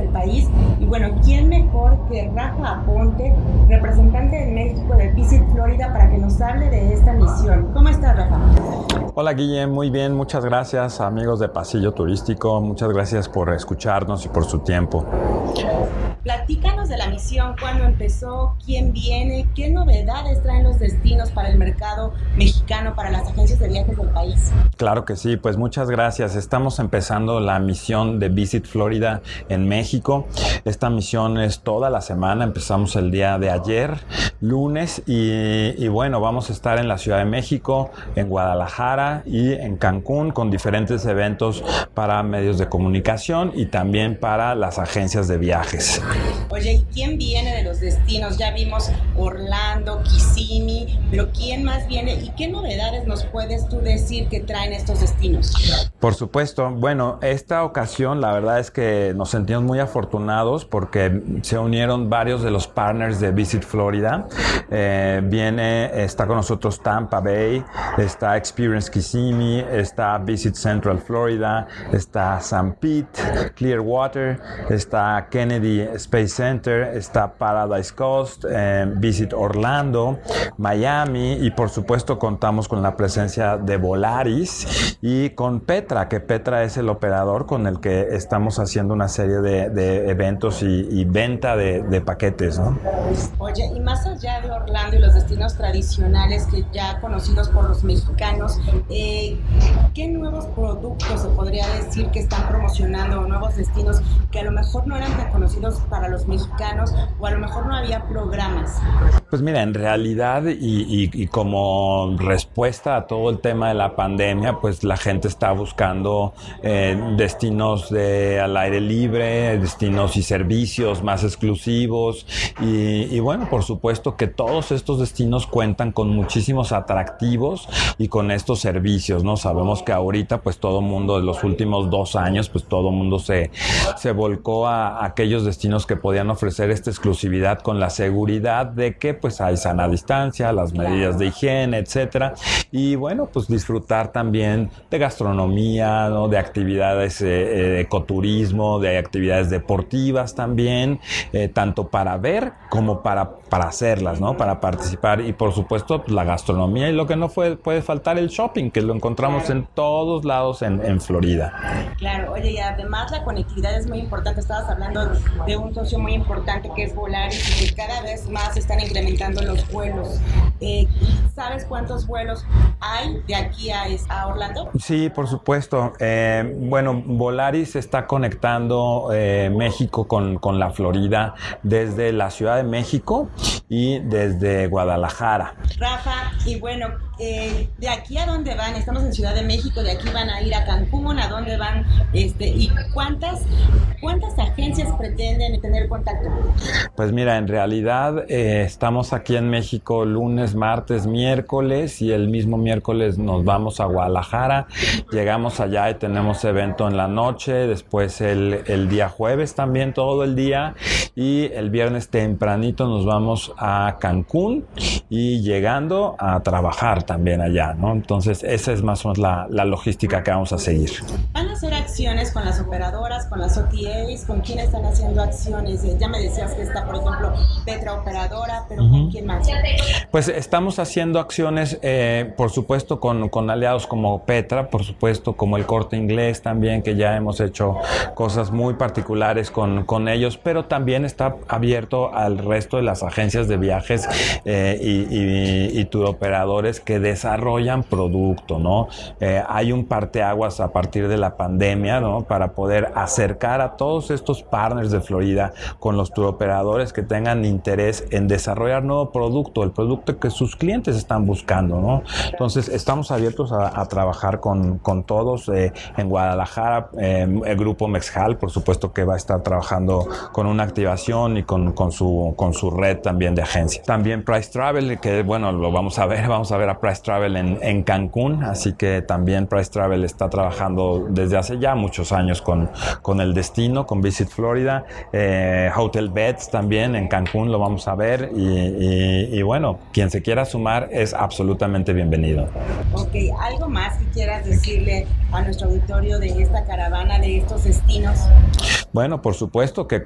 país. Y bueno, ¿quién mejor que Rafa Aponte, representante de México de Visit Florida, para que nos hable de esta misión? ¿Cómo estás, Rafa? Hola, Guille, muy bien, muchas gracias, amigos de Pasillo Turístico, muchas gracias por escucharnos y por su tiempo. Platícanos de la misión, cuándo empezó, quién viene, qué novedades traen los destinos para el mercado mexicano, para las agencias de viajes del país. Claro que sí, pues muchas gracias. Estamos empezando la misión de Visit Florida en México. Esta misión es toda la semana, empezamos el día de ayer, lunes, y bueno, vamos a estar en la Ciudad de México, en Guadalajara y en Cancún con diferentes eventos para medios de comunicación y también para las agencias de viajes. Oye, ¿y quién viene de los destinos? Ya vimos Orlando, Kissimmee, pero ¿quién más viene? ¿Y qué novedades nos puedes tú decir que traen estos destinos? Por supuesto. Bueno, esta ocasión la verdad es que nos sentimos muy afortunados porque se unieron varios de los partners de Visit Florida. Está con nosotros Tampa Bay, está Experience Kissimmee, está Visit Central Florida, está St. Pete, Clearwater, está Kennedy Space Center, está Paradise Coast, Visit Orlando, Miami, y por supuesto contamos con la presencia de Volaris y con Petra, que Petra es el operador con el que estamos haciendo una serie de eventos y venta de paquetes, ¿no? Oye, y más allá de Orlando y los destinos tradicionales que ya conocidos por los mexicanos, ¿qué nuevos productos se podría decir que están promocionando, o nuevos destinos que a lo mejor no eran tan conocidos para los mexicanos, o a lo mejor no había programas? Pues mira, en realidad y como respuesta a todo el tema de la pandemia, pues la gente está buscando destinos al aire libre, destinos y servicios más exclusivos, y bueno, por supuesto que todos estos destinos cuentan con muchísimos atractivos y con estos servicios, ¿no? Sabemos que ahorita pues todo mundo, en los últimos 2 años, pues todo mundo se volcó a aquellos destinos que podían ofrecer esta exclusividad con la seguridad de que pues hay sana distancia, las medidas de higiene, etcétera, y bueno, pues disfrutar también de gastronomía, ¿no? De actividades ecoturismo, de actividades deportivas también, tanto para ver como para hacerlas, ¿no? Para participar, y por supuesto pues, la gastronomía, y lo que no puede faltar, el shopping, que lo encontramos en todos lados en Florida. Claro, oye, y además la conectividad es muy importante. Estabas hablando de un socio muy importante que es Volaris, y que cada vez más están incrementando los vuelos. ¿Sabes cuántos vuelos hay de aquí a Orlando? Sí, por supuesto. Bueno, Volaris está conectando México con la Florida desde la Ciudad de México y desde Guadalajara. Rafa, y bueno, ¿de aquí a dónde van? Estamos en Ciudad de México, de aquí van a ir a Cancún, ¿a dónde van? ¿Y cuántas agencias pretenden tener contacto? Pues mira, en realidad estamos aquí en México lunes, martes, miércoles, y el mismo miércoles nos vamos a Guadalajara. Llegamos allá y tenemos evento en la noche, después el día jueves también todo el día, y el viernes tempranito nos vamos a Cancún, y llegando a trabajar también allá, ¿no? Entonces esa es más o menos la logística que vamos a seguir. ¿Van a hacer acciones con las operadoras, con las OTAs? ¿Con quién están haciendo acciones? Ya me decías que está, por ejemplo, Petra operadora, pero ¿con quién más? Pues estamos haciendo acciones, por supuesto, con aliados como Petra, por supuesto, como el Corte Inglés también, que ya hemos hecho cosas muy particulares con ellos, pero también está abierto al resto de las agencias de viajes y turoperadores que desarrollan producto, ¿no? Hay un parteaguas a partir de la pandemia, ¿no? Para poder acercar a todos estos partners de Florida con los turoperadores que tengan interés en desarrollar nuevo producto, el producto que sus clientes están buscando, ¿no? Entonces estamos abiertos a trabajar con todos. En Guadalajara, el grupo Mexhal, por supuesto que va a estar trabajando con una activación y con su red también de agencias. También Price Travel, que bueno, lo vamos a ver a Price Travel en Cancún, así que también Price Travel está trabajando desde hace ya muchos años con el destino, con Visit Florida. Hotel Beds también en Cancún lo vamos a ver, y bueno, quien se quiera sumar es absolutamente bienvenido. Ok, ¿algo más que quieras decirle a nuestro auditorio de esta caravana, de estos destinos? Bueno, por supuesto que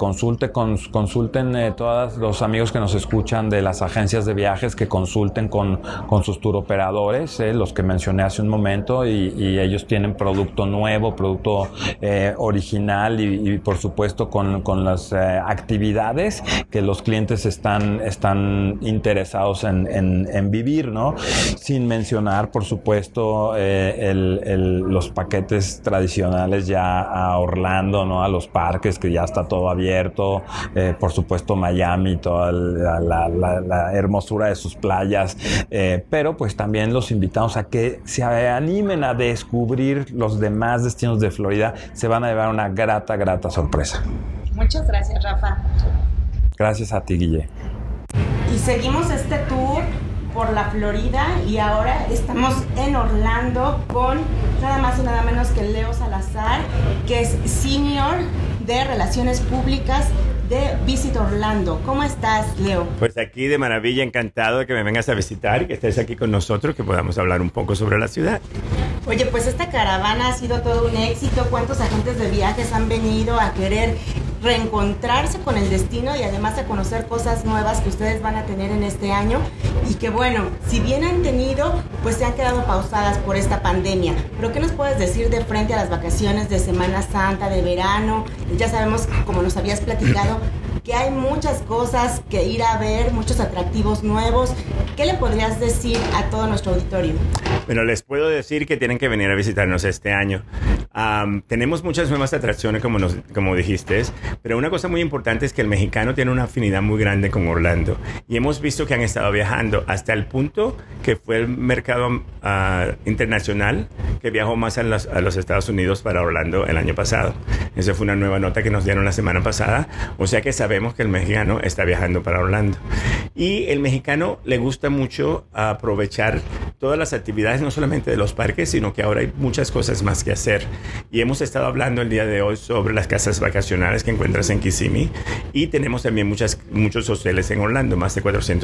consulten todos los amigos que nos escuchan de las agencias de viajes, que consulten con sus tour operadores, los que mencioné hace un momento, y ellos tienen producto nuevo, producto original y por supuesto con las actividades que los clientes están interesados en vivir, ¿no? Sin mencionar, por supuesto, los paquetes tradicionales ya a Orlando, ¿no? A los parques, que ya está todo abierto, por supuesto Miami, toda la hermosura de sus playas, pero pues también los invitamos a que se animen a descubrir los demás destinos de Florida. Se van a llevar una grata sorpresa. Muchas gracias, Rafa. Gracias a ti, Guille. Y seguimos este tour por la Florida y ahora estamos en Orlando con nada más y nada menos que Leo Salazar, que es Senior de Relaciones Públicas de Visit Orlando. ¿Cómo estás, Leo? Pues aquí de maravilla, encantado de que me vengas a visitar y que estés aquí con nosotros, que podamos hablar un poco sobre la ciudad. Oye, pues esta caravana ha sido todo un éxito. ¿Cuántos agentes de viajes han venido a querer reencontrarse con el destino y además a conocer cosas nuevas que ustedes van a tener en este año? Y que bueno, si bien han tenido, pues se han quedado pausadas por esta pandemia. Pero ¿qué nos puedes decir de frente a las vacaciones de Semana Santa, de verano? Ya sabemos, como nos habías platicado, que hay muchas cosas que ir a ver, muchos atractivos nuevos. ¿Qué le podrías decir a todo nuestro auditorio? Bueno, les puedo decir que tienen que venir a visitarnos este año. Tenemos muchas nuevas atracciones, como dijiste, pero una cosa muy importante es que el mexicano tiene una afinidad muy grande con Orlando. Y hemos visto que han estado viajando hasta el punto que fue el mercado internacional que viajó más a los Estados Unidos para Orlando el año pasado. Esa fue una nueva nota que nos dieron la semana pasada. O sea que sabemos que el mexicano está viajando para Orlando. Y el mexicano le gusta mucho aprovechar todas las actividades, no solamente de los parques, sino que ahora hay muchas cosas más que hacer. Y hemos estado hablando el día de hoy sobre las casas vacacionales que encuentras en Kissimmee. Y tenemos también muchos hoteles en Orlando, más de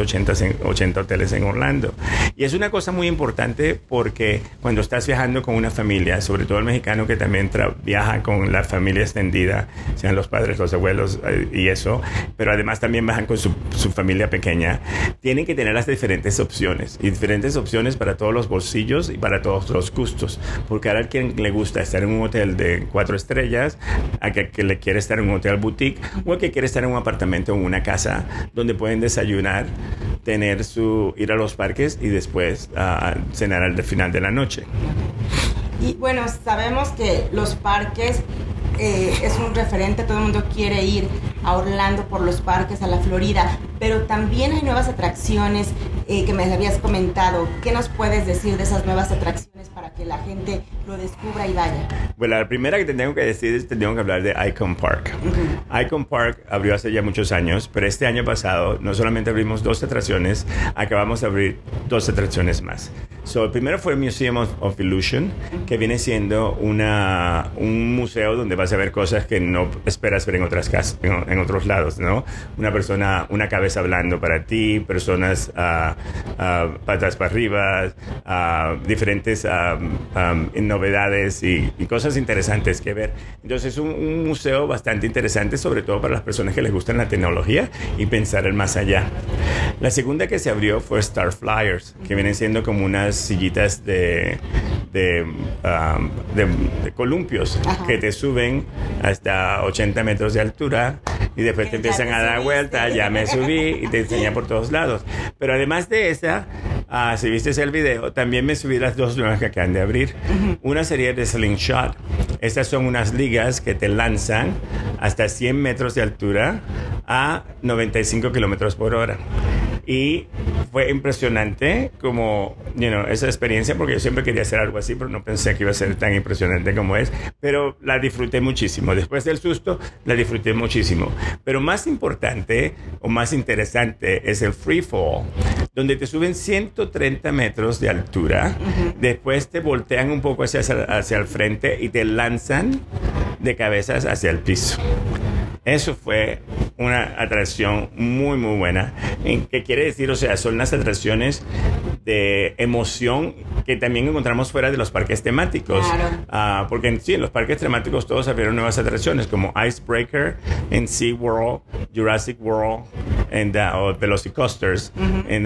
480 hoteles en Orlando. Y es una cosa muy importante porque cuando estás viajando con una familia, sobre todo el mexicano que también viaja con la familia extendida, sean los padres, los abuelos y eso, pero además también viajan con su familia pequeña, tienen que tener las diferentes opciones. Y diferentes opciones para todos los bolsillos y para todos los gustos. Porque ahora a quien le gusta estar en un hotel de 4 estrellas, a que le quiere estar en un hotel boutique, o a que quiere estar en un apartamento o en una casa donde pueden desayunar, ir a los parques y después cenar al final de la noche. Y bueno, sabemos que los parques es un referente, todo el mundo quiere ir a Orlando por los parques, a la Florida, pero también hay nuevas atracciones que me habías comentado. ¿Qué nos puedes decir de esas nuevas atracciones para que la gente lo descubra y vaya? Bueno, la primera que te tengo que decir es que tengo que hablar de Icon Park. Icon Park abrió hace ya muchos años, pero este año pasado no solamente abrimos 2 atracciones, acabamos de abrir 2 atracciones más. El primero fue el Museum of Illusion, que viene siendo un museo donde vas a ver cosas que no esperas ver en otros lados, ¿no? Una cabeza hablando para ti, personas patas para arriba, diferentes novedades y cosas interesantes que ver. Entonces es un museo bastante interesante, sobre todo para las personas que les gustan la tecnología y pensar en más allá. La segunda que se abrió fue Star Flyers, que vienen siendo como unas sillitas de columpios. Ajá. Que te suben hasta 80 metros de altura y después te empiezan a dar vuelta. Ya me subí y te enseñan por todos lados. Pero además de esa, si viste el video, también me subí las 2 nuevas que acaban de abrir. Una sería de Slingshot. Estas son unas ligas que te lanzan hasta 100 metros de altura a 95 kilómetros por hora. Y fue impresionante como, esa experiencia, porque yo siempre quería hacer algo así, pero no pensé que iba a ser tan impresionante como es. Pero la disfruté muchísimo. Después del susto, la disfruté muchísimo. Pero más importante o más interesante es el Free Fall, donde te suben 130 metros de altura. Después te voltean un poco hacia el frente y te lanzan de cabezas hacia el piso. Eso fue una atracción muy, muy buena. ¿Qué quiere decir? O sea, son las atracciones de emoción que también encontramos fuera de los parques temáticos. Claro. Porque sí, en los parques temáticos todos abrieron nuevas atracciones como Icebreaker en SeaWorld, Jurassic World, o Velocicoasters en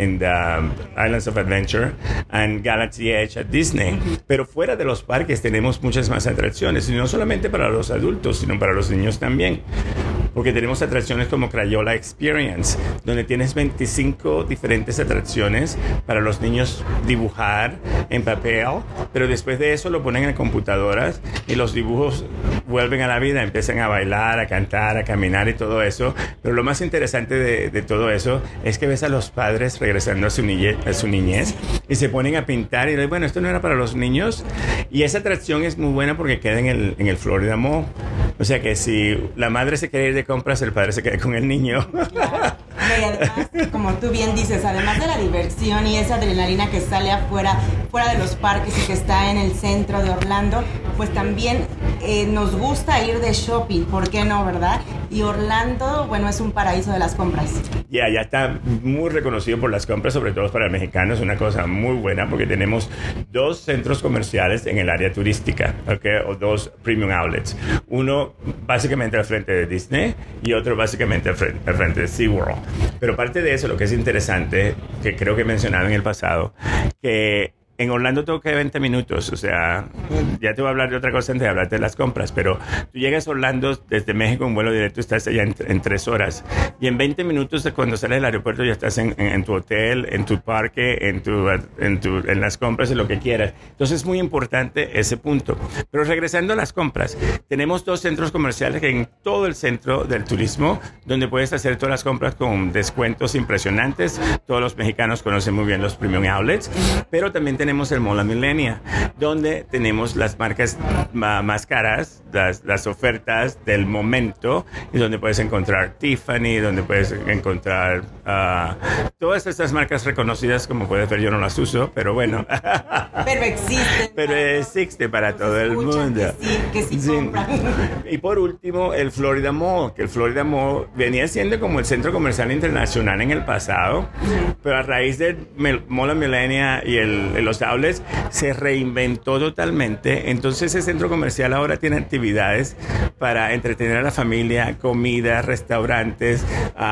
Islands of Adventure, and Galaxy Edge at Disney. Pero fuera de los parques tenemos muchas más atracciones, y no solamente para los adultos, sino para los niños también. Porque tenemos atracciones como Crayola Experience, donde tienes 25 diferentes atracciones para los niños dibujar en papel, pero después de eso lo ponen en computadoras y los dibujos vuelven a la vida, empiezan a bailar, a cantar, a caminar y todo eso. Pero lo más interesante de todo eso es que ves a los padres regresando a su niñez y se ponen a pintar y dicen, bueno, esto no era para los niños. Y esa atracción es muy buena porque queda en el Florida Mall. O sea que si la madre se quiere ir de compras, el padre se queda con el niño. Claro. Y además, como tú bien dices, además de la diversión y esa adrenalina que sale afuera, fuera de los parques y que está en el centro de Orlando, pues también nos gusta ir de shopping, ¿por qué no, verdad? Y Orlando, bueno, es un paraíso de las compras. Ya está muy reconocido por las compras, sobre todo para el mexicano. Es una cosa muy buena porque tenemos 2 centros comerciales en el área turística, ¿okay? O 2 premium outlets. Uno básicamente al frente de Disney y otro básicamente al frente de SeaWorld. Pero parte de eso, lo que es interesante, que creo que he mencionado en el pasado, que en Orlando todo queda 20 minutos, o sea, ya te voy a hablar de otra cosa antes de hablarte de las compras, pero tú llegas a Orlando desde México en vuelo directo, estás allá en 3 horas, y en 20 minutos de cuando sales del aeropuerto ya estás en tu hotel, en tu parque, en las compras, en lo que quieras. Entonces es muy importante ese punto. Pero regresando a las compras, tenemos 2 centros comerciales en todo el centro del turismo, donde puedes hacer todas las compras con descuentos impresionantes. Todos los mexicanos conocen muy bien los premium outlets, pero también tenemos el Mall Millenia, donde tenemos las marcas más caras, las ofertas del momento, y donde puedes encontrar Tiffany, donde puedes encontrar todas estas marcas reconocidas. Como puedes ver, yo no las uso, pero bueno. Pero existe. Pero existe para todo el mundo. Que sí compran. Y por último, el Florida Mall, que el Florida Mall venía siendo como el centro comercial internacional en el pasado, pero a raíz del Mall Millenia y los outlets se reinventó totalmente. Entonces ese centro comercial ahora tiene actividades para entretener a la familia, comida, restaurantes,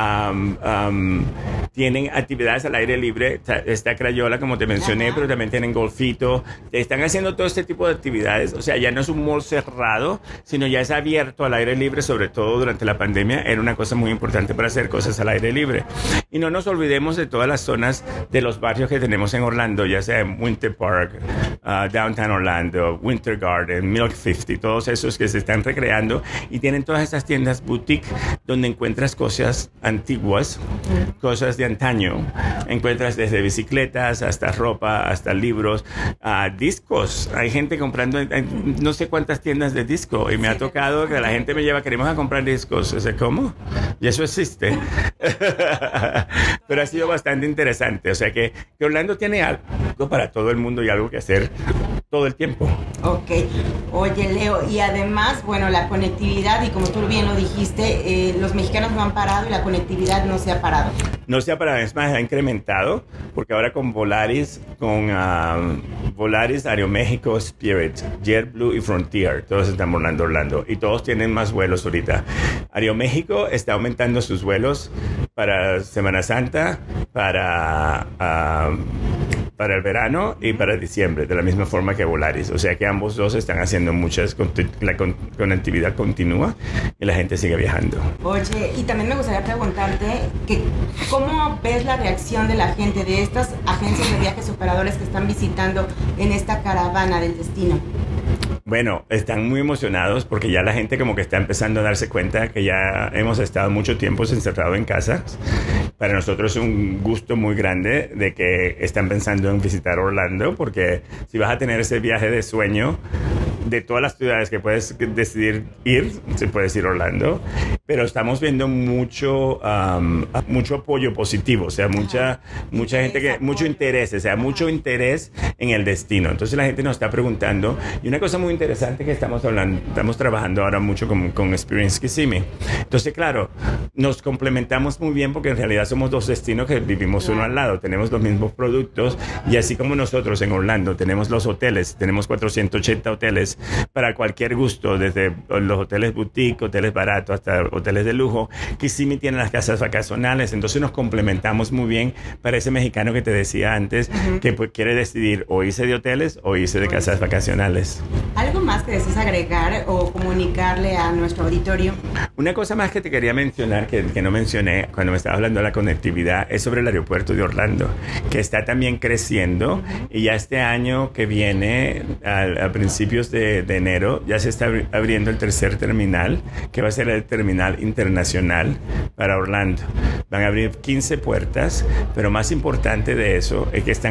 tienen actividades al aire libre. Está Crayola, como te mencioné, pero también tienen golfito. Están haciendo todo este tipo de actividades. O sea, ya no es un mall cerrado, sino ya es abierto al aire libre. Sobre todo durante la pandemia era una cosa muy importante para hacer cosas al aire libre. Y no nos olvidemos de todas las zonas de los barrios que tenemos en Orlando, ya sea en Winter Park, Downtown Orlando, Winter Garden, Milk 50, todos esos que se están recreando y tienen todas estas tiendas boutique donde encuentras cosas antiguas, cosas de antaño. Encuentras desde bicicletas hasta ropa, hasta libros, discos. Hay gente comprando, no sé cuántas tiendas de disco, y me ha tocado que la gente me lleva, queremos a comprar discos. O sea, ¿cómo? Y eso existe. Pero ha sido bastante interesante. O sea que Orlando tiene algo para todo el mundo y algo que hacer todo el tiempo. Ok. Oye, Leo, y además, bueno, la conectividad, y como tú bien lo dijiste, los mexicanos no han parado y la conectividad no se ha parado. No se ha parado, es más, ha incrementado, porque ahora con Volaris, Aeroméxico, Spirit, JetBlue y Frontier, todos están volando Orlando y todos tienen más vuelos ahorita. Aeroméxico está aumentando sus vuelos para Semana Santa, para el verano y para diciembre, de la misma forma que Volaris. O sea que ambos dos están haciendo muchas con actividad continua y la gente sigue viajando. Oye, y también me gustaría preguntarte que ¿cómo ves la reacción de la gente, de estas agencias de viajes operadores que están visitando en esta caravana del destino? Bueno, están muy emocionados porque ya la gente como que está empezando a darse cuenta que ya hemos estado mucho tiempo encerrados en casa. Para nosotros es un gusto muy grande de que están pensando en visitar Orlando, porque si vas a tener ese viaje de sueño de todas las ciudades que puedes decidir ir, se puede ir a Orlando, pero estamos viendo mucho apoyo positivo, o sea, mucha gente mucho interés, o sea, mucho interés en el destino. Entonces la gente nos está preguntando, y una cosa muy interesante que estamos trabajando ahora mucho con Experience Kissimmee. Entonces, claro, nos complementamos muy bien porque en realidad somos dos destinos que vivimos uno al lado, tenemos los mismos productos, y así como nosotros en Orlando tenemos los hoteles, tenemos 480 hoteles para cualquier gusto, desde los hoteles boutique, hoteles baratos hasta hoteles de lujo. Kissimmee tiene las casas vacacionales, entonces nos complementamos muy bien para ese mexicano que te decía antes, que pues quiere decidir o irse de hoteles o irse de casas vacacionales. ¿Algo más que desees agregar o comunicarle a nuestro auditorio? Una cosa más que te quería mencionar, que no mencioné cuando me estaba hablando de la conectividad, es sobre el aeropuerto de Orlando, que está también creciendo, y ya este año que viene, a principios de enero, ya se está abriendo el tercer terminal, que va a ser el terminal internacional para Orlando. Van a abrir 15 puertas, pero más importante de eso es que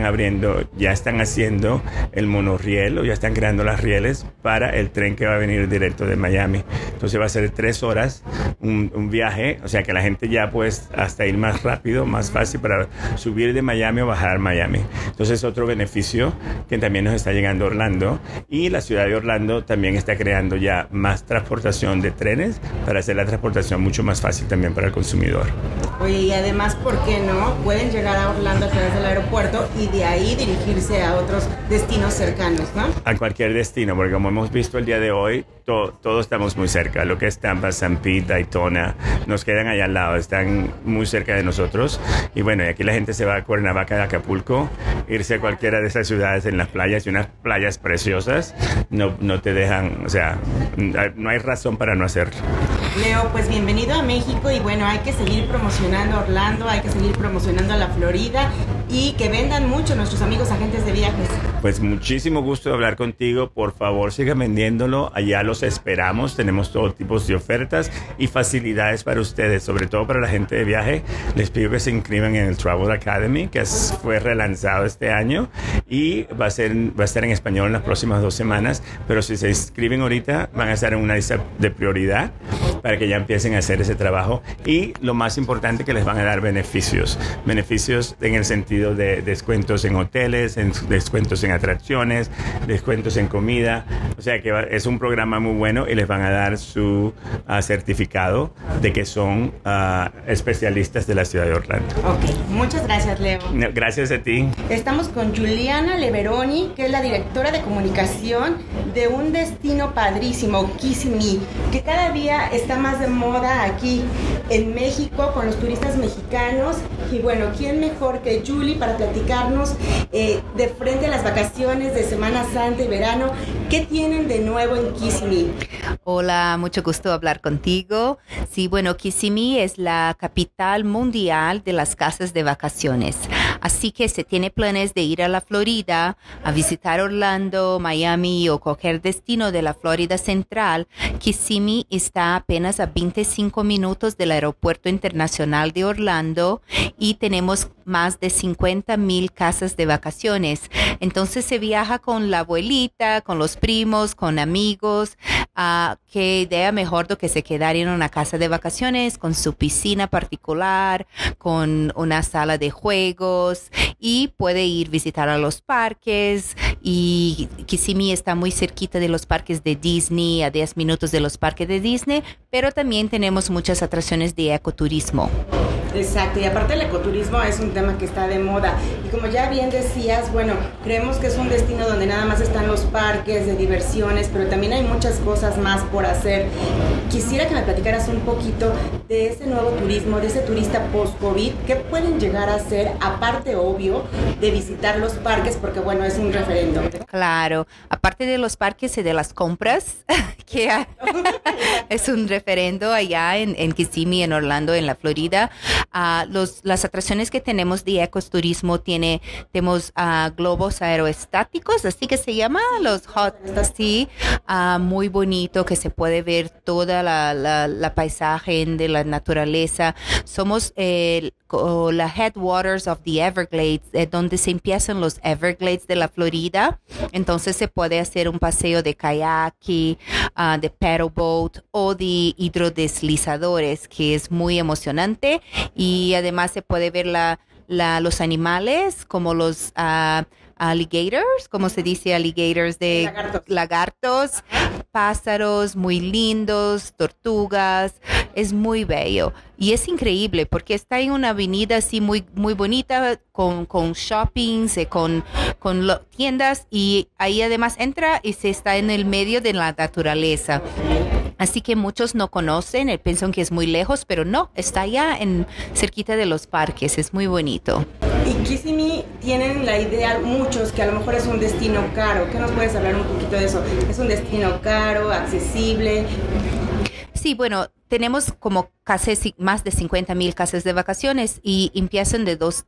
ya están haciendo el monorriel, o ya están creando las rieles para el tren que va a venir directo de Miami. Entonces va a ser 3 horas un viaje, o sea que la gente ya pues hasta ir más rápido, más fácil para subir de Miami o bajar a Miami. Entonces otro beneficio que también nos está llegando a Orlando, y la ciudad de Orlando también está creando ya más transportación de trenes para hacer la transportación mucho más fácil también para el consumidor. Oye, y además, ¿por qué no? Pueden llegar a Orlando a través del aeropuerto y de ahí dirigirse a otros destinos cercanos, ¿no? A cualquier destino, porque como hemos visto el día de hoy, todos estamos muy cerca. Lo que es Tampa, St. Pete, Daytona, nos quedan allá al lado, están muy cerca de nosotros. Y bueno, y aquí la gente se va a Cuernavaca, de Acapulco, irse a cualquiera de esas ciudades en las playas, y unas playas preciosas, no te dejan, o sea, no hay razón para no hacerlo. Leo, pues bienvenido a México, y bueno, hay que seguir promocionando Orlando, hay que seguir promocionando la Florida, y que vendan mucho nuestros amigos agentes de viajes. Pues muchísimo gusto de hablar contigo. Por favor, siga vendiéndolo. Allá los esperamos. Tenemos todo tipo de ofertas y facilidades para ustedes, sobre todo para la gente de viaje. Les pido que se inscriban en el Travel Academy, que fue relanzado este año, y va a estar en español en las próximas 2 semanas. Pero si se inscriben ahorita, van a estar en una lista de prioridad para que ya empiecen a hacer ese trabajo. Y lo más importante, que les van a dar beneficios en el sentido de descuentos en hoteles, descuentos en atracciones, descuentos en comida. O sea que es un programa muy bueno, y les van a dar su certificado de que son especialistas de la ciudad de Orlando. Ok, muchas gracias, Leo. Gracias a ti. Estamos con Juliana Leveroni, que es la directora de comunicación de un destino padrísimo, Kissimmee, que cada día está más de moda aquí en México con los turistas mexicanos. Y bueno, ¿quién mejor que Julie para platicarnos de frente a las vacaciones de Semana Santa y verano? ¿Qué tienen de nuevo en Kissimmee? Hola, mucho gusto hablar contigo. Sí, bueno, Kissimmee es la capital mundial de las casas de vacaciones. Así que si tiene planes de ir a la Florida, a visitar Orlando, Miami o cualquier destino de la Florida Central, Kissimmee está apenas a 25 minutos del Aeropuerto Internacional de Orlando, y tenemos más de 50,000 casas de vacaciones. Entonces se viaja con la abuelita, con los primos, con amigos. Qué idea mejor do que se quedar en una casa de vacaciones con su piscina particular, con una sala de juegos, y puede ir a visitar a los parques. Y Kissimmee está muy cerquita de los parques de Disney, a 10 minutos de los parques de Disney, pero también tenemos muchas atracciones de ecoturismo. Exacto, y aparte el ecoturismo es un tema que está de moda, y como ya bien decías, bueno, creemos que es un destino donde nada más están los parques de diversiones, pero también hay muchas cosas más por hacer. Quisiera que me platicaras un poquito de ese nuevo turismo, de ese turista post-COVID, ¿qué pueden llegar a hacer, aparte, obvio, de visitar los parques? Porque bueno, es un referendo, ¿verdad? Claro, aparte de los parques y de las compras, que es un referendo allá en Kissimmee, en Orlando, en la Florida. Las atracciones que tenemos de ecoturismo, tenemos globos aeroestáticos, así que se llama, los hot, sí, muy bonito, que se puede ver toda la paisaje de la naturaleza. Somos la Headwaters of the Everglades, donde se empiezan los Everglades de la Florida. Entonces se puede hacer un paseo de kayak, de paddleboat, o de hay hidrodeslizadores, que es muy emocionante, y además se puede ver los animales como los alligators, como se dice alligators de lagartos, pájaros muy lindos, tortugas. Es muy bello y es increíble porque está en una avenida así muy, muy bonita con shoppings, con tiendas, y ahí además entra y se está en el medio de la naturaleza. Así que muchos no conocen, piensan que es muy lejos, pero no, está allá cerquita de los parques, es muy bonito. Y Kissimmee tienen la idea muchos que a lo mejor es un destino caro. ¿Qué nos puedes hablar un poquito de eso? ¿Es un destino caro, accesible? Sí, bueno, tenemos como casi más de 50,000 casas de vacaciones y empiezan de dos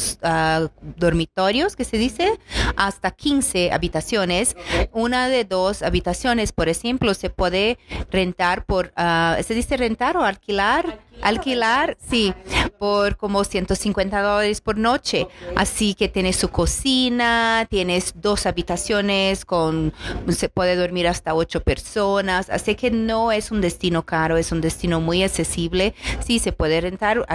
dormitorios, que se dice, hasta 15 habitaciones. Okay. Una de 2 habitaciones, por ejemplo, se puede rentar ¿se dice rentar o alquilar? Alquilar, sí, por como $150 por noche. Okay. Así que tienes su cocina, tienes 2 habitaciones se puede dormir hasta 8 personas. Así que no es un destino caro, es un destino muy accesible. Sí, se puede rentar,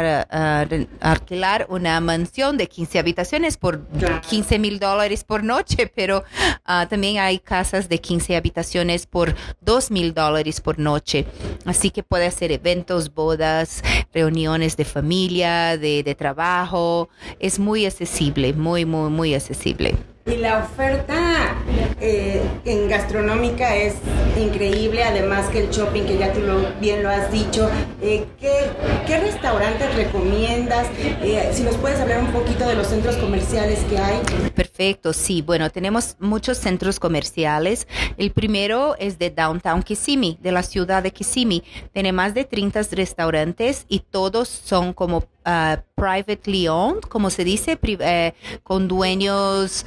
alquilar una mansión de 15 habitaciones por $15,000 por noche, pero también hay casas de 15 habitaciones por $2,000 por noche. Así que puede hacer eventos, bodas, reuniones de familia, de trabajo. Es muy accesible, muy, muy, muy accesible. Y la oferta en gastronómica es increíble, además que el shopping, que ya tú bien lo has dicho. ¿Qué restaurantes recomiendas? Si nos puedes hablar un poquito de los centros comerciales que hay. Perfecto, sí. Bueno, tenemos muchos centros comerciales. El primero es de Downtown Kissimmee, de la ciudad de Kissimmee. Tiene más de 30 restaurantes y todos son como privately owned, como se dice, con dueños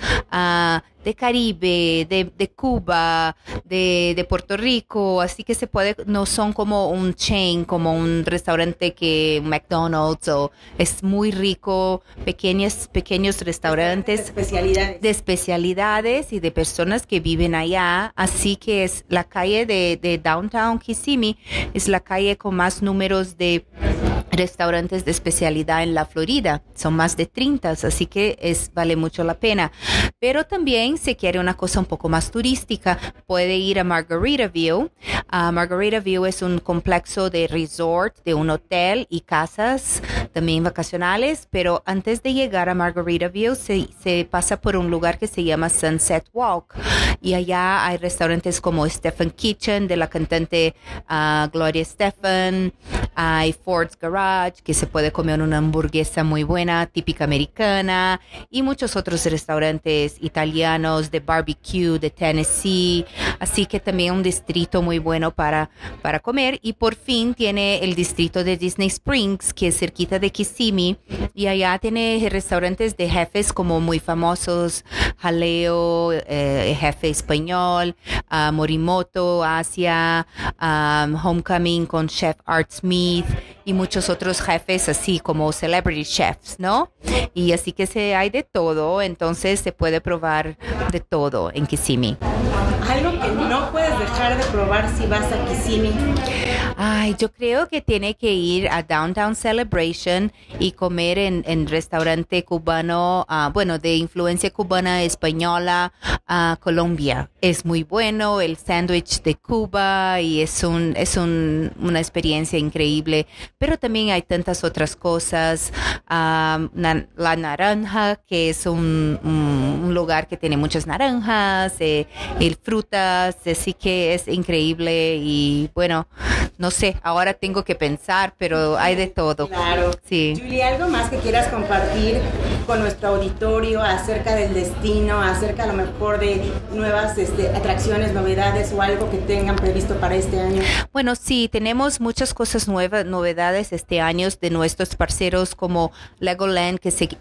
de Caribe, de Cuba, de Puerto Rico, así que no son como un chain, como un restaurante McDonald's, es muy rico, pequeños restaurantes de especialidades y de personas que viven allá. Así que es la calle de Downtown Kissimmee, es la calle con más números de restaurantes de especialidad en la Florida. Son más de 30, así que vale mucho la pena. Pero también, si quiere una cosa un poco más turística, puede ir a Margaritaville. Margaritaville es un complejo de resort, de un hotel y casas también vacacionales, pero antes de llegar a Margaritaville se pasa por un lugar que se llama Sunset Walk, y allá hay restaurantes como Stephen Kitchen de la cantante Gloria Estefan. Hay Ford's Garage, que se puede comer una hamburguesa muy buena, típica americana, y muchos otros restaurantes italianos de barbecue de Tennessee. Así que también un distrito muy bueno para comer. Y por fin tiene el distrito de Disney Springs, que es cerquita de Kissimmee, y allá tiene restaurantes de jefes como muy famosos, Jaleo, jefe español, Morimoto, Asia, Homecoming con Chef Art Smith, y muchos otros jefes así como celebrity chefs, ¿no? Y así que hay de todo, entonces se puede probar de todo en Kissimmee. Algo que no puedes dejar de probar si vas a Kissimmee. Ay, yo creo que tiene que ir a Downtown Celebration y comer en restaurante cubano, de influencia cubana, española, Colombia. Es muy bueno el sándwich de Cuba y es una experiencia increíble. Pero también hay tantas otras cosas. La Naranja, que es un lugar que tiene muchas naranjas, frutas, así que es increíble. Y bueno, no sé, ahora tengo que pensar, pero hay de todo. Claro. Sí. Julie, ¿algo más que quieras compartir con nuestro auditorio acerca del destino, acerca a lo mejor de nuevas atracciones, novedades o algo que tengan previsto para este año? Bueno, sí, tenemos muchas cosas novedades este año de nuestros parceros como Legoland, que se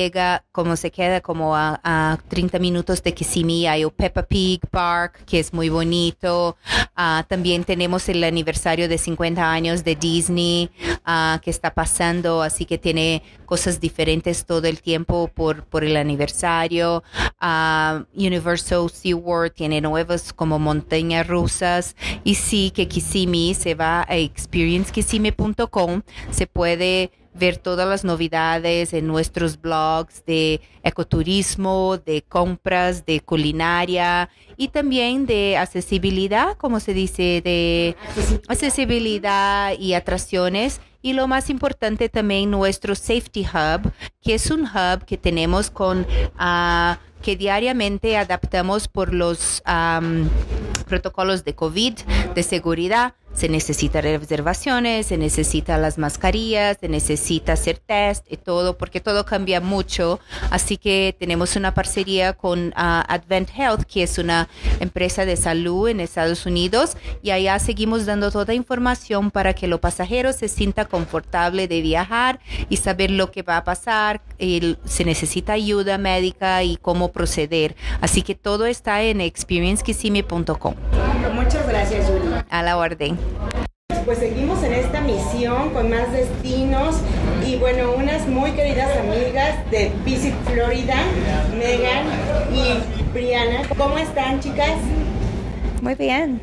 queda como a 30 minutos de Kissimmee. Hay Peppa Pig Park, que es muy bonito. También tenemos el aniversario de 50 años de Disney que está pasando, así que tiene cosas diferentes todo el tiempo por el aniversario. Universal SeaWorld tiene nuevas como montañas rusas, y sí que Kissimmee se va a experiencekissimmee.com, se puede ver todas las novedades en nuestros blogs de ecoturismo, de compras, de culinaria y también de accesibilidad, como se dice, de accesibilidad y atracciones. Y lo más importante también nuestro Safety Hub, que es un hub que tenemos con que diariamente adaptamos por los protocolos de COVID, de seguridad. Se necesita reservaciones, se necesita las mascarillas, se necesita hacer test y todo, porque todo cambia mucho. Así que tenemos una parcería con Advent Health, que es una empresa de salud en Estados Unidos, y allá seguimos dando toda información para que los pasajeros se sientan confortables de viajar y saber lo que va a pasar, se necesita ayuda médica y cómo proceder. Así que todo está en experiencekissimmee.com. Muchas gracias, Julie. A la orden. Pues seguimos en esta misión con más destinos y bueno, unas muy queridas amigas de Visit Florida, Megan y Brianna. ¿Cómo están, chicas? Muy bien.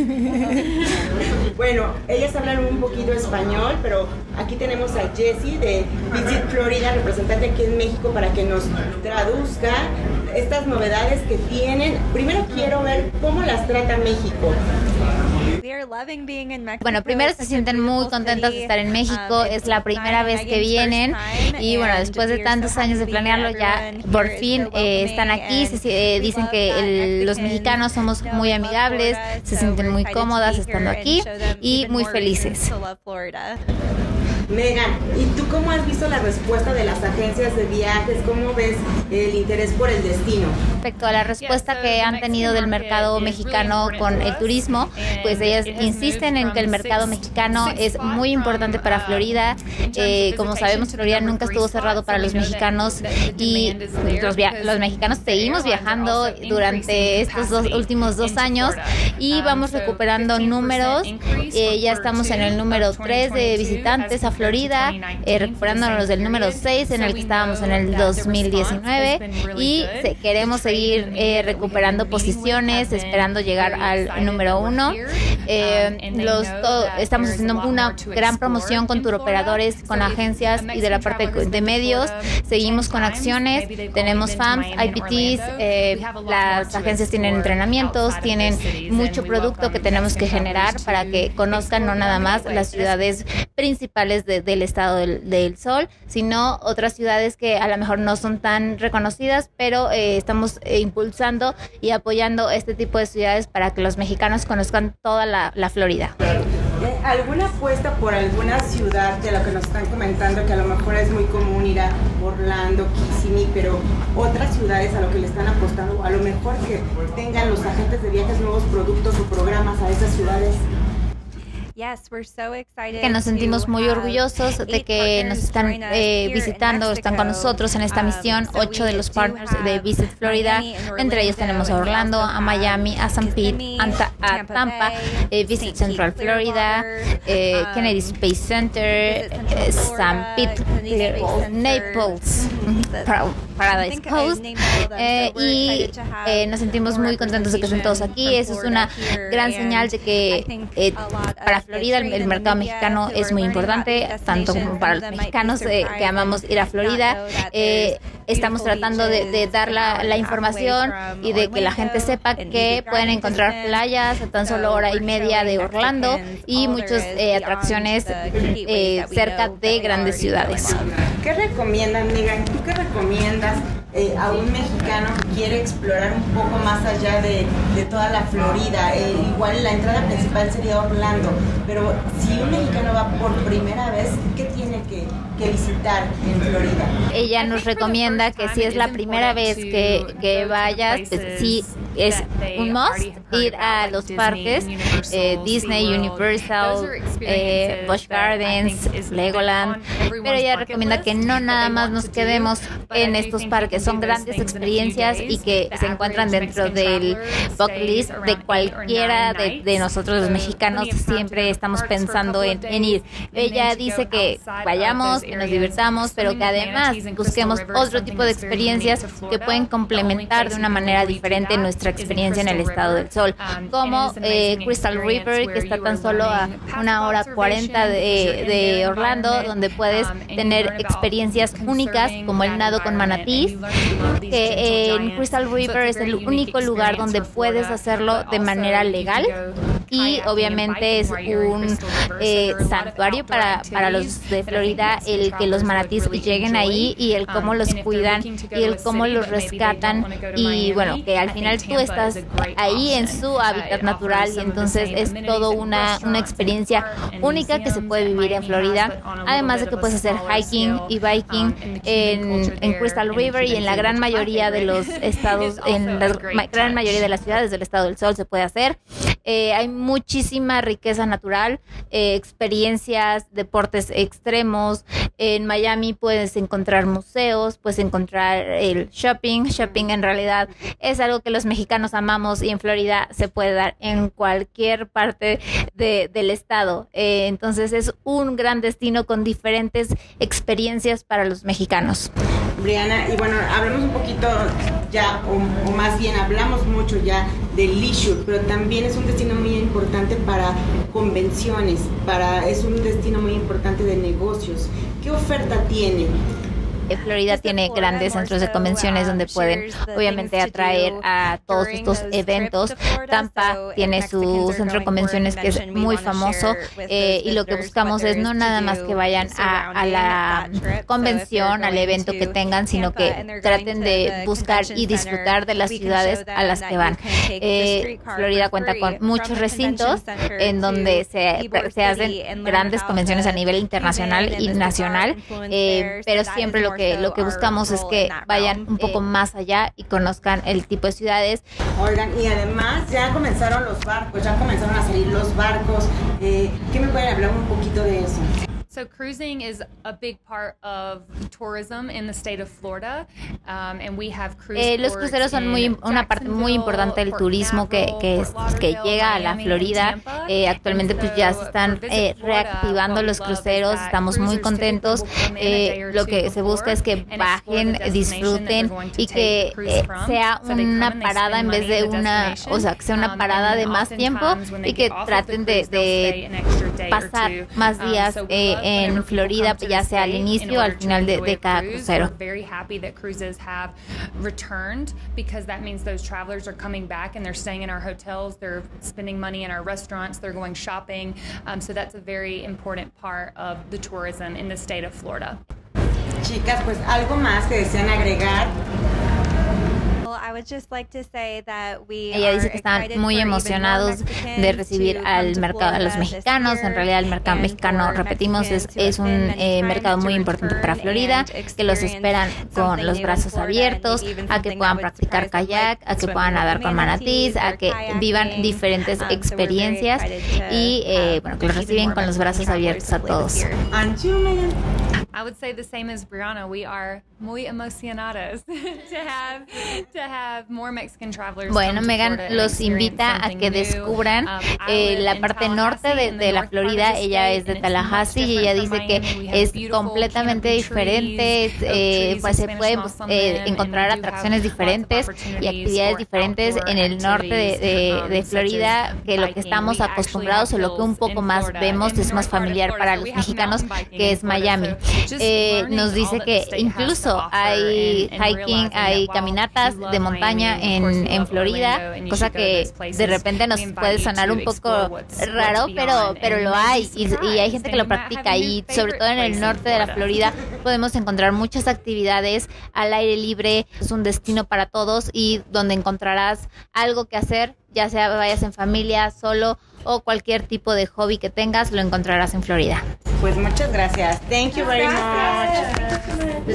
Bueno, ellas hablan un poquito español, pero aquí tenemos a Jessie de Visit Florida, representante aquí en México, para que nos traduzca estas novedades que tienen. Primero quiero ver cómo las trata México. Bueno, primero se sienten muy contentos de estar en México, es la primera vez que vienen y bueno, después de tantos años de planearlo ya por fin están aquí, dicen que los mexicanos somos muy amigables, se sienten muy cómodas estando aquí y muy felices. Megan, ¿y tú cómo has visto la respuesta de las agencias de viajes? ¿Cómo ves el interés por el destino? Respecto a la respuesta que han tenido del mercado mexicano con el turismo, pues ellas insisten en que el mercado mexicano es muy importante para Florida. Como sabemos, Florida nunca estuvo cerrado para los mexicanos y los mexicanos seguimos viajando durante estos últimos 2 años y vamos recuperando números. Ya estamos en el número 3 de visitantes a Florida, recuperándonos del número 6 en el que estábamos en el 2019 y queremos seguir recuperando posiciones, esperando llegar al número 1. Estamos haciendo una gran promoción con turoperadores, con agencias y de la parte de medios. Seguimos con acciones, tenemos FAMs, IPTs, las agencias tienen entrenamientos, tienen mucho producto que tenemos que generar para que conozcan no nada más las ciudades principales del estado del Sol, sino otras ciudades que a lo mejor no son tan reconocidas, pero estamos impulsando y apoyando este tipo de ciudades para que los mexicanos conozcan toda la Florida. ¿Alguna apuesta por alguna ciudad de lo que nos están comentando, que a lo mejor es muy común ir a Orlando, Kissimmee, pero otras ciudades a lo que le están apostando, a lo mejor que tengan los agentes de viajes nuevos productos o programas a esas ciudades? Que nos sentimos muy orgullosos de que nos están visitando, están con nosotros en esta misión. 8 de los partners de Visit Florida, entre ellos tenemos a Orlando, a Miami, a St. Pete, a Tampa, Visit Central Florida, Kennedy Space Center, St. Pete, Naples, Paradise Coast, y nos sentimos muy contentos de que estén todos aquí. Eso es una gran señal de que para Florida el mercado mexicano es muy importante, tanto como para los mexicanos que amamos ir a Florida. Estamos tratando de dar la información y de que la gente sepa que pueden encontrar playas a tan solo hora y media de Orlando y muchas atracciones cerca de grandes ciudades. ¿Qué recomiendan, Megan? ¿Tú qué recomiendas a un mexicano que quiere explorar un poco más allá de toda la Florida? Igual la entrada principal sería Orlando, pero si un mexicano va por primera vez, ¿qué tiene que visitar en Florida? Ella nos recomienda que si es la primera vez que vayas, pues sí es un must ir a los parques, Disney, Universal, Busch Gardens, Legoland, pero ella recomienda que no nada más nos quedemos en estos parques, son grandes experiencias y que se encuentran dentro del bucket list de cualquiera de nosotros los mexicanos. Siempre estamos pensando en ir. Ella dice que vayamos, que nos divirtamos, pero que además busquemos otro tipo de experiencias que pueden complementar de una manera diferente nuestra experiencia en el Estado del Sol, como Crystal River, que está tan solo a 1:40 de Orlando, donde puedes tener experiencias únicas como el nado con manatís, que en Crystal River es el único lugar donde puedes hacerlo de manera legal y obviamente es un santuario para los de Florida el que los manatís lleguen ahí y el cómo los cuidan y el cómo los rescatan y bueno, que al final tú estás ahí en su hábitat natural y entonces es todo una experiencia única que se puede vivir en Florida, además de que puedes hacer hiking y biking en Crystal River y en la gran mayoría de los estados, en la gran mayoría de las ciudades del Estado del Sol se puede hacer. Hay muchísima riqueza natural, experiencias, deportes extremos. En Miami puedes encontrar museos, puedes encontrar el shopping. Shopping en realidad es algo que los mexicanos amamos y en Florida se puede dar en cualquier parte del estado. Entonces es un gran destino con diferentes experiencias para los mexicanos. Brianna, y bueno, hablemos un poquito ya, o más bien hablamos mucho ya del leisure, pero también es un destino muy importante para convenciones, es un destino muy importante de negocios. ¿Qué oferta tiene? Florida tiene grandes centros de convenciones donde pueden obviamente atraer a todos estos eventos. Tampa tiene su centro de convenciones que es muy famoso y lo que buscamos es no nada más que vayan a la convención, al evento que tengan, sino que traten de buscar y disfrutar de las ciudades a las que van. Florida cuenta con muchos recintos en donde se hacen grandes convenciones a nivel internacional y nacional, pero siempre lo que buscamos es que vayan un poco más allá y conozcan el tipo de ciudades. Oigan, y además ya comenzaron los barcos, ya comenzaron a salir los barcos. ¿Qué me pueden hablar un poquito de eso? So cruising is a big part of tourism in the state of Florida, and we have cruise los cruceros son una parte muy importante del turismo que llega a la Florida. Actualmente pues ya se están reactivando los cruceros, estamos muy contentos. Lo que se busca es que bajen, disfruten y que sea una parada en vez de que sea una parada de más tiempo y que traten de pasar más días en Florida, ya sea al inicio o al final de cada crucero. Very happy that cruises have returned because that means those travelers are coming back and they're staying in our hotels, they're spending money in our restaurants, they're going shopping. So that's a very important part of the tourism in the state of Florida. Chicas, pues algo más que desean agregar. Ella dice que están muy emocionados de recibir a los mexicanos. En realidad el mercado mexicano, repetimos, es un mercado muy importante para Florida, que los esperan con los brazos abiertos, a que puedan practicar kayak, a que puedan nadar con manatís, a que vivan diferentes experiencias y que los reciben con los brazos abiertos a todos. I would say the same as Brianna. We are muy emocionadas to have more Mexican travelers. Bueno, Megan los invita a que descubran la parte norte de la Florida. Ella es de Tallahassee y ella dice que es completamente diferente. Pues se pueden encontrar atracciones diferentes y actividades diferentes en el norte de Florida que lo que estamos acostumbrados o lo que un poco más vemos es más familiar para los mexicanos, que es Miami. Nos dice que incluso hay hiking, hay caminatas de montaña en Florida, cosa que de repente nos puede sonar un poco raro, pero lo hay y hay gente que lo practica y sobre todo en el norte de la Florida podemos encontrar muchas actividades al aire libre. Es un destino para todos y donde encontrarás algo que hacer, ya sea vayas en familia, solo o cualquier tipo de hobby que tengas, lo encontrarás en Florida. Pues muchas gracias. Thank you very much.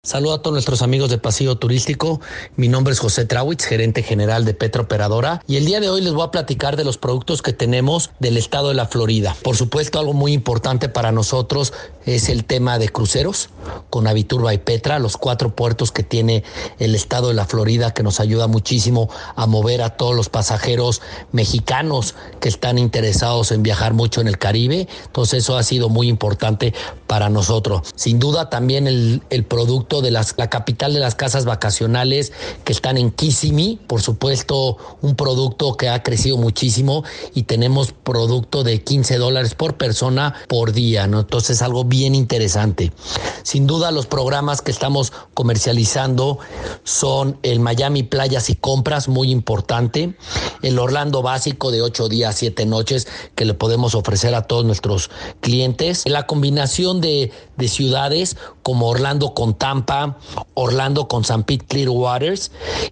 Saludos a todos nuestros amigos de Pasillo Turístico. Mi nombre es José Trawitz, gerente general de Petra Operadora, y el día de hoy les voy a platicar de los productos que tenemos del estado de la Florida. Por supuesto, algo muy importante para nosotros es el tema de cruceros con Avitur by Petra, los 4 puertos que tiene el estado de la Florida, que nos ayuda muchísimo a mover a todos los pasajeros mexicanos que están interesados en viajar mucho en el Caribe. Entonces eso ha sido muy importante para nosotros. Sin duda también el producto de la capital de las casas vacacionales que están en Kissimmee, por supuesto un producto que ha crecido muchísimo y tenemos producto de $15 por persona por día, ¿no? Entonces algo bien interesante. Sin duda los programas que estamos comercializando son el Miami Playas y Compras, muy importante, el Orlando Básico de 8 días, 7 noches que le podemos ofrecer a todos nuestros clientes, la combinación de ciudades como Orlando con Tampa, Orlando con St. Pete Clearwaters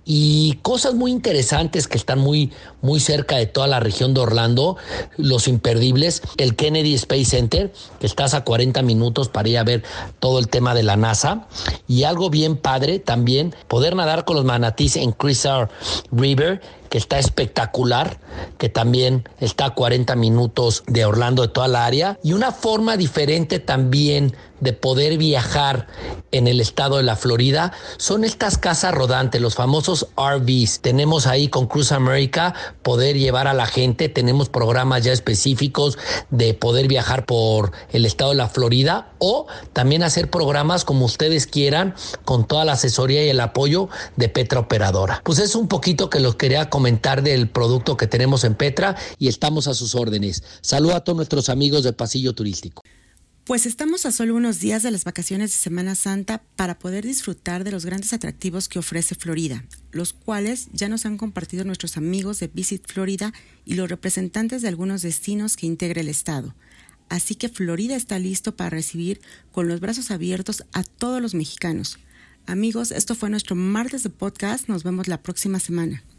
y cosas muy interesantes que están muy cerca de toda la región de Orlando, los imperdibles, el Kennedy Space Center, que estás a 40 minutos para ir a ver todo el tema de la NASA, y algo bien padre también, poder nadar con los manatíes en Crissar River, que está espectacular, que también está a 40 minutos de Orlando, de toda la área, y una forma diferente también de poder viajar en el estado de la Florida son estas casas rodantes, los famosos RVs. Tenemos ahí con Cruise America poder llevar a la gente, tenemos programas ya específicos de poder viajar por el estado de la Florida o también hacer programas como ustedes quieran con toda la asesoría y el apoyo de Petra Operadora. Pues es un poquito que los quería comentar del producto que tenemos en Petra y estamos a sus órdenes. Saludos a todos nuestros amigos del Pasillo Turístico. Pues estamos a solo unos días de las vacaciones de Semana Santa para poder disfrutar de los grandes atractivos que ofrece Florida, los cuales ya nos han compartido nuestros amigos de Visit Florida y los representantes de algunos destinos que integra el estado. Así que Florida está listo para recibir con los brazos abiertos a todos los mexicanos. Amigos, esto fue nuestro martes de podcast. Nos vemos la próxima semana.